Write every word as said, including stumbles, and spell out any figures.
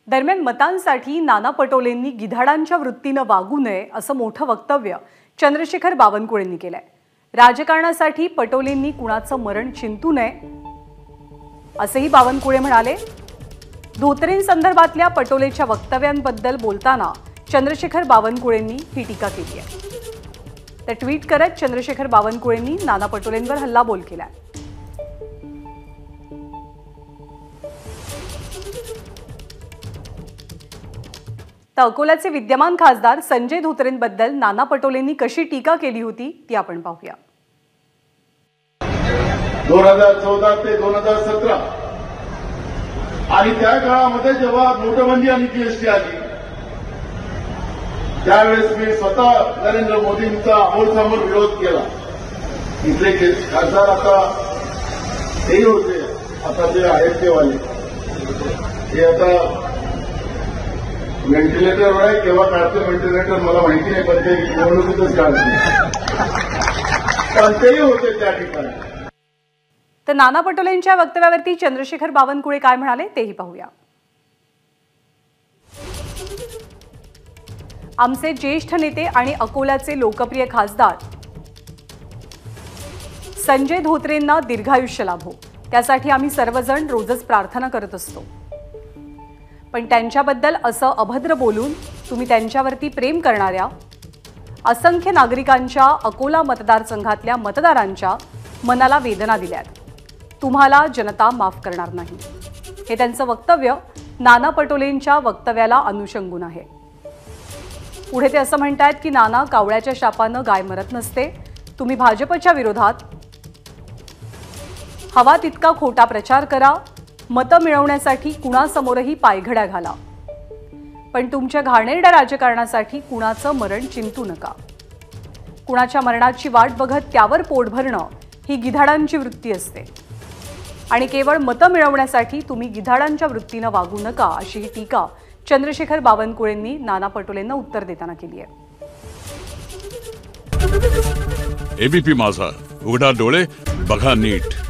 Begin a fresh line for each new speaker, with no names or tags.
दरम्यान मतांसाठी नाना पटोलेंनी गिधाडांच्या वृत्तीने वागू नये असं मोठं वक्तव्य चंद्रशेखर बावनकुळेंनी केलंय। राजकारणासाठी पटोलेंनी कुणाचं मरण चिंतू नये असेही बावनकुळे म्हणाले। धोत्रेंसंदर्भातल्या पटोलेच्या वक्तव्यांबद्दल बोलताना चंद्रशेखर बावनकुळेंनी ही टीका केली आहे। तर ट्विट करत चंद्रशेखर बावनकुळेंनी नाना पटोलेंवर हल्लाबोल केलाय। तर अकोल्याचे विद्यमान खासदार संजय धोत्रेंबद्दल नाना पटोलेंनी कशी टीका केली होती ती आपण पाहूया।
दोन हजार चौदा ते दोन हजार सतरा आणि त्या काळामध्ये जेव्हा नोटबंदी आणि जीएसटी आली त्यावेळेस मी स्वतः नरेंद्र मोदींचा अमोलसमोर विरोध केला। इथले खासदार आता तेही होते, आता ते आहेत ते वाले हे आता व्हेंटिलेटरवर आहे, केव्हा काढते व्हेंटिलेटर मला माहिती नाही, पण ते निवडणुकीतच काढते, पण तेही होते त्या ठिकाणी।
तर नाना पटोलेंच्या वक्तव्यावरती चंद्रशेखर बावनकुळे काय म्हणाले तेही पाहूया। आमचे ज्येष्ठ नेते आणि अकोल्याचे लोकप्रिय खासदार संजय धोत्रेंना दीर्घायुष्य लाभो, त्यासाठी आम्ही सर्वजण रोजच प्रार्थना करत असतो। पण त्यांच्याबद्दल असं अभद्र बोलून तुम्ही त्यांच्यावरती प्रेम करणाऱ्या असंख्य नागरिकांच्या अकोला मतदारसंघातल्या मतदारांच्या मनाला वेदना दिल्यात। तुम्हाला जनता माफ करणार नाही, हे त्यांचं वक्तव्य नाना पटोलेंच्या वक्तव्याला अनुषंगून आहे। पुढे ते असं म्हणतात की नाना, कावळ्याच्या शापानं गाय मरत नसते। तुम्ही भाजपच्या विरोधात हवा तितका खोटा प्रचार करा, मतं मिळवण्यासाठी कुणासमोरही पायघड्या घाला, पण तुमच्या घाणेरड्या राजकारणासाठी कुणाचं मरण चिंतू नका। कुणाच्या मरणाची वाट बघत त्यावर पोट भरणं ही गिधाडांची वृत्ती असते आणि केवळ मतं मिळवण्यासाठी तुम्ही गिधाडांच्या वृत्तीनं वागू नका, अशी ही टीका चंद्रशेखर बावनकुळेंनी नाना पटोलेंना उत्तर देताना केली आहे।
एबीपी माझा, उघडा डोळे बघा नीट।